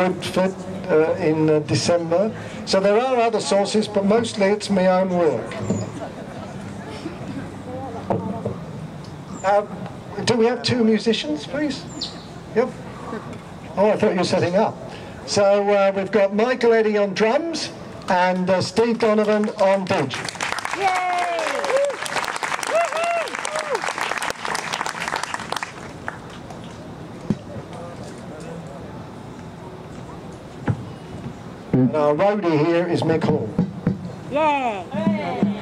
fit in December. So there are other sources, but mostly it's my own work. Do we have two musicians, please? Yep. Oh, I thought you were setting up. So we've got Michael Eddy on drums and Steve Donovan on bridge. Yay! And our roadie here is Mick Hall. Yeah.